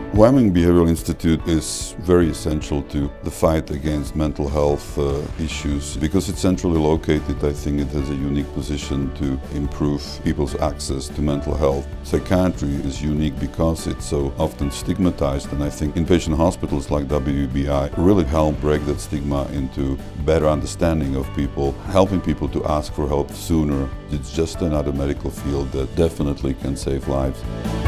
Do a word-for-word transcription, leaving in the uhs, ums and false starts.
Wyoming Behavioral Institute is very essential to the fight against mental health uh, issues. Because it's centrally located, I think it has a unique position to improve people's access to mental health. Psychiatry is unique because it's so often stigmatized, and I think inpatient hospitals like W B I really help break that stigma into better understanding of people, helping people to ask for help sooner. It's just another medical field that definitely can save lives.